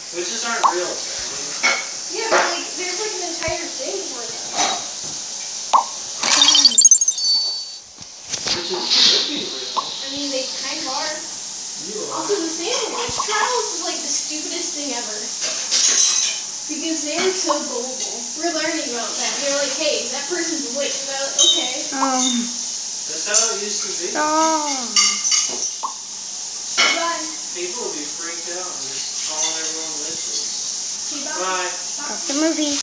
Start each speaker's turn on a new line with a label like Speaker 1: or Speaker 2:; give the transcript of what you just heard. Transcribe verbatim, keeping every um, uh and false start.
Speaker 1: Witches aren't real, apparently.
Speaker 2: Yeah, but like, there's like an entire thing for them.
Speaker 1: Witches could be real.
Speaker 2: I mean, they kind of are. Also, the Salem witch trials is like the stupidest thing ever. Because they're so gullible. We're learning about that. They're like, hey, that person's a witch. And they're like, okay.
Speaker 3: Um.
Speaker 1: That's how it used to be.
Speaker 3: Oh.
Speaker 2: Bye.
Speaker 1: People would be freaked out and just calling everyone witches.
Speaker 2: Okay, bye.
Speaker 1: Bye.
Speaker 3: That's the movie.